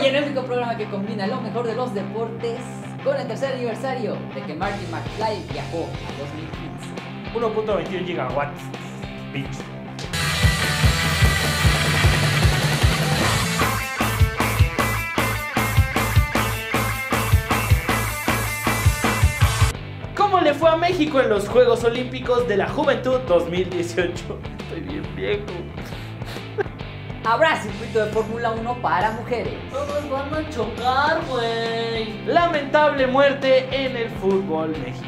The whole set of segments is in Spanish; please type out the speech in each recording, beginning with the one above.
Hoy en el único programa que combina lo mejor de los deportes con el tercer aniversario de que Marty McFly viajó a 2015. 1.21 gigawatts. Bitch. ¿Cómo le fue a México en los Juegos Olímpicos de la Juventud 2018? Estoy bien viejo. Habrá circuito de Fórmula 1 para mujeres. Todos van a chocar, güey. Lamentable muerte en el fútbol mexicano.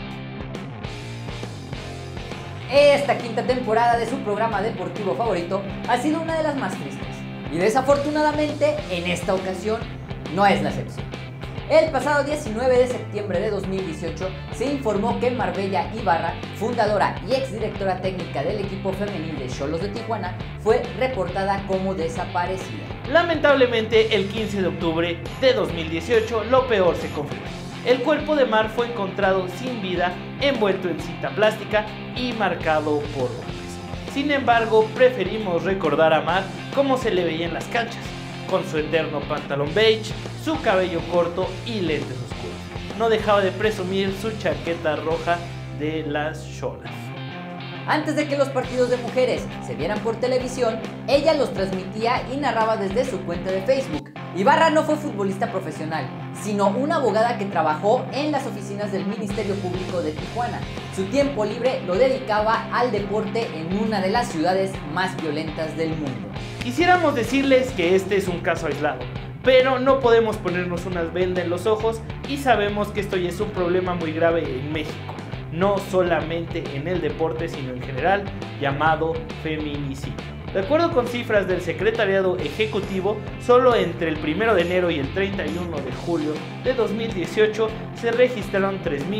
Esta quinta temporada de su programa deportivo favorito ha sido una de las más tristes. Y desafortunadamente, en esta ocasión, no es la excepción. El pasado 19 de septiembre de 2018 se informó que Marbella Ibarra, fundadora y exdirectora técnica del equipo femenil de Xolos de Tijuana, fue reportada como desaparecida. Lamentablemente, el 15 de octubre de 2018, lo peor se confirmó. El cuerpo de Mar fue encontrado sin vida, envuelto en cinta plástica y marcado por golpes. Sin embargo, preferimos recordar a Mar como se le veía en las canchas, con su eterno pantalón beige, su cabello corto y lentes oscuros. No dejaba de presumir su chaqueta roja de las Xolas. Antes de que los partidos de mujeres se vieran por televisión, ella los transmitía y narraba desde su cuenta de Facebook. Ibarra no fue futbolista profesional, sino una abogada que trabajó en las oficinas del Ministerio Público de Tijuana. Su tiempo libre lo dedicaba al deporte en una de las ciudades más violentas del mundo. Quisiéramos decirles que este es un caso aislado, pero no podemos ponernos unas vendas en los ojos y sabemos que esto ya es un problema muy grave en México, no solamente en el deporte sino en general, llamado feminicidio. De acuerdo con cifras del Secretariado Ejecutivo, solo entre el 1 de enero y el 31 de julio de 2018 se registraron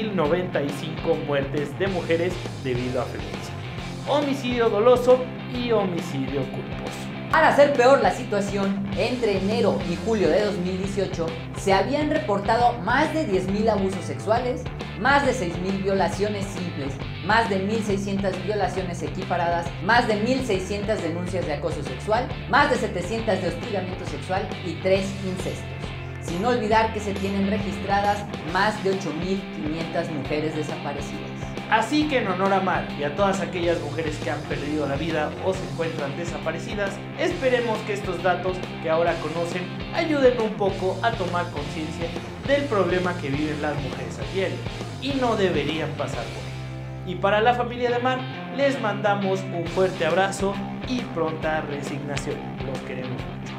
3.095 muertes de mujeres debido a feminicidio, homicidio doloso y homicidio culposo. Para hacer peor la situación, entre enero y julio de 2018 se habían reportado más de 10.000 abusos sexuales, más de 6.000 violaciones simples, más de 1.600 violaciones equiparadas, más de 1.600 denuncias de acoso sexual, más de 700 de hostigamiento sexual y 3 incestos. Sin olvidar que se tienen registradas más de 8.500 mujeres desaparecidas. Así que en honor a Mar y a todas aquellas mujeres que han perdido la vida o se encuentran desaparecidas, esperemos que estos datos que ahora conocen ayuden un poco a tomar conciencia del problema que viven las mujeres a diario y no deberían pasar por ello. Y para la familia de Mar, les mandamos un fuerte abrazo y pronta resignación. Los queremos mucho.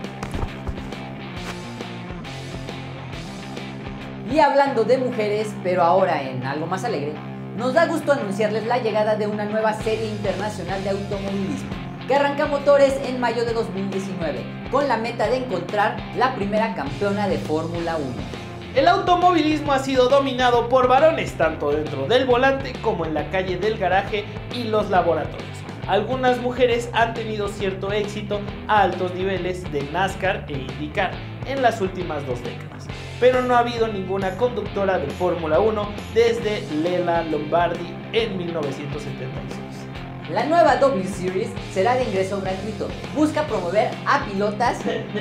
Y hablando de mujeres, pero ahora en algo más alegre, nos da gusto anunciarles la llegada de una nueva serie internacional de automovilismo que arranca motores en mayo de 2019 con la meta de encontrar la primera campeona de Fórmula 1. El automovilismo ha sido dominado por varones tanto dentro del volante como en la calle del garaje y los laboratorios. Algunas mujeres han tenido cierto éxito a altos niveles de NASCAR e IndyCar en las últimas 2 décadas, pero no ha habido ninguna conductora de Fórmula 1 desde Lela Lombardi en 1976. La nueva W Series será de ingreso gratuito. Busca promover a pilotas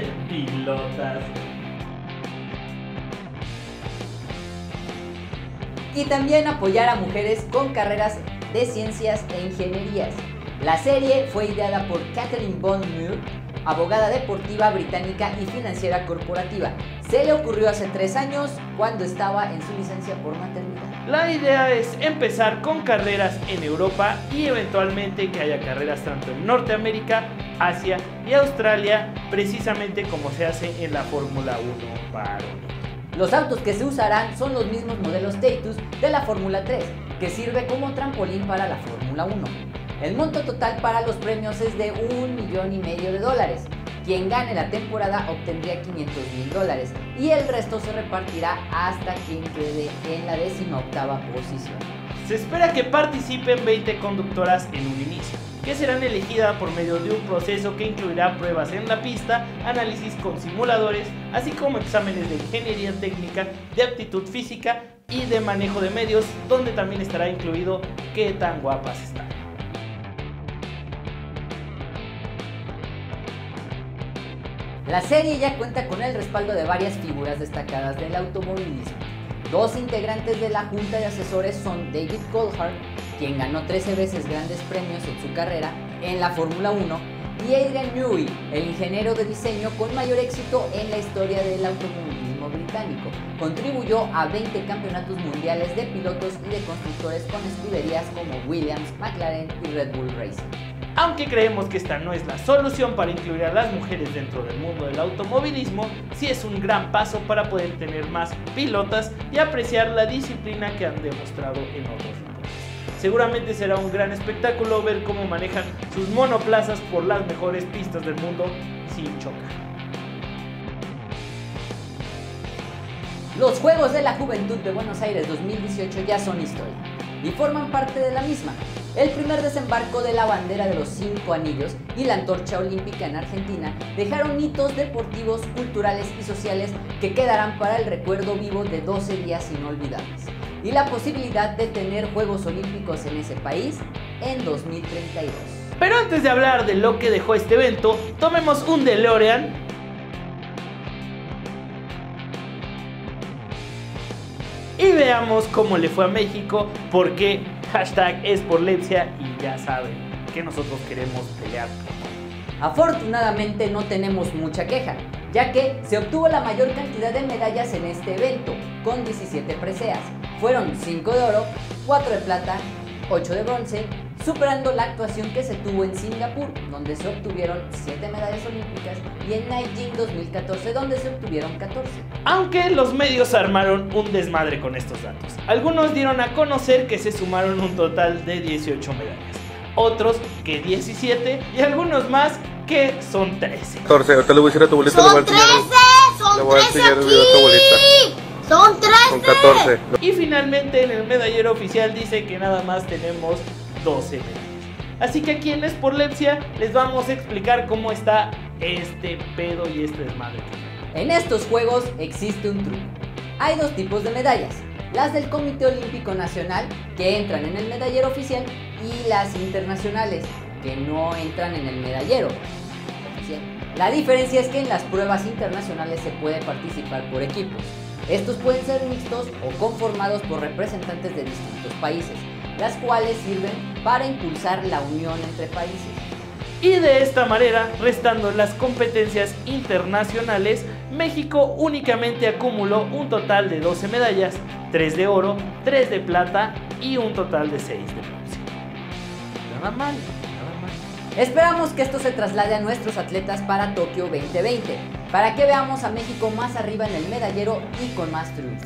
y también apoyar a mujeres con carreras de ciencias e ingenierías. La serie fue ideada por Kathleen Von Muir, abogada deportiva británica y financiera corporativa. Se le ocurrió hace 3 años cuando estaba en su licencia por maternidad. La idea es empezar con carreras en Europa y eventualmente que haya carreras tanto en Norteamérica, Asia y Australia, precisamente como se hace en la Fórmula 1 varonil. Los autos que se usarán son los mismos modelos Status de la Fórmula 3, que sirve como trampolín para la Fórmula 1. El monto total para los premios es de $1,5 millones. Quien gane la temporada obtendría $500,000 y el resto se repartirá hasta quien quede en la 18ª posición. Se espera que participen 20 conductoras en un inicio, que serán elegidas por medio de un proceso que incluirá pruebas en la pista, análisis con simuladores, así como exámenes de ingeniería técnica, de aptitud física y de manejo de medios, donde también estará incluido qué tan guapas están. La serie ya cuenta con el respaldo de varias figuras destacadas del automovilismo. 2 integrantes de la junta de asesores son David Coulthard, quien ganó 13 veces grandes premios en su carrera en la Fórmula 1, y Adrian Newey, el ingeniero de diseño con mayor éxito en la historia del automovilismo británico. Contribuyó a 20 campeonatos mundiales de pilotos y de constructores con escuderías como Williams, McLaren y Red Bull Racing. Aunque creemos que esta no es la solución para incluir a las mujeres dentro del mundo del automovilismo, sí es un gran paso para poder tener más pilotas y apreciar la disciplina que han demostrado en otros deportes. Seguramente será un gran espectáculo ver cómo manejan sus monoplazas por las mejores pistas del mundo sin chocar. Los Juegos de la Juventud de Buenos Aires 2018 ya son historia y forman parte de la misma. El primer desembarco de la bandera de los 5 anillos y la antorcha olímpica en Argentina dejaron hitos deportivos, culturales y sociales que quedarán para el recuerdo vivo de 12 días inolvidables y la posibilidad de tener Juegos Olímpicos en ese país en 2032. Pero antes de hablar de lo que dejó este evento, tomemos un DeLorean y veamos cómo le fue a México, porque hashtag es por Lepsia y ya saben que nosotros queremos pelear. Afortunadamente no tenemos mucha queja, ya que se obtuvo la mayor cantidad de medallas en este evento, con 17 preseas. Fueron 5 de oro, 4 de plata, 8 de bronce, superando la actuación que se tuvo en Singapur, donde se obtuvieron 7 medallas olímpicas, y en Nanjing 2014, donde se obtuvieron 14. Aunque los medios armaron un desmadre con estos datos. Algunos dieron a conocer que se sumaron un total de 18 medallas, otros que 17 y algunos más que son 13. 14, ahorita le voy a decir a tu abuelita, ¡Son 13! ¡Son 13 aquí! ¡Son 13! Son 14. Y finalmente en el medallero oficial dice que nada más tenemos 12 medallas. Así que aquí en Sportlepsia les vamos a explicar cómo está este pedo y este desmadre. En estos juegos existe un truco. Hay 2 tipos de medallas: las del Comité Olímpico Nacional, que entran en el medallero oficial, y las internacionales, que no entran en el medallero oficial. La diferencia es que en las pruebas internacionales se puede participar por equipos. Estos pueden ser mixtos o conformados por representantes de distintos países, las cuales sirven para impulsar la unión entre países. Y de esta manera, restando las competencias internacionales, México únicamente acumuló un total de 12 medallas, 3 de oro, 3 de plata y un total de 6 de bronce. Nada mal, nada mal. Esperamos que esto se traslade a nuestros atletas para Tokio 2020, para que veamos a México más arriba en el medallero y con más triunfos.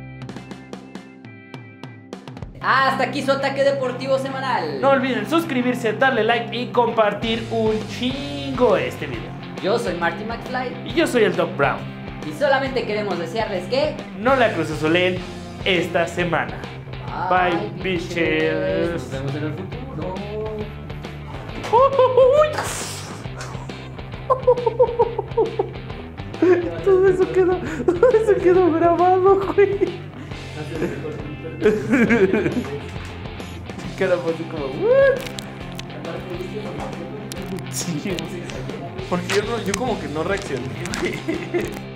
Hasta aquí su ataque deportivo semanal. No olviden suscribirse, darle like y compartir un chingo este video. Yo soy Marty McFly Y yo soy el Doc Brown. y solamente queremos desearles que No la cruzazoleen esta semana. Bye, bitches. Nos vemos en el futuro. Todo eso quedó grabado, güey. Caramba, así como, ¿what? Sí, porque yo como que no reaccioné, güey.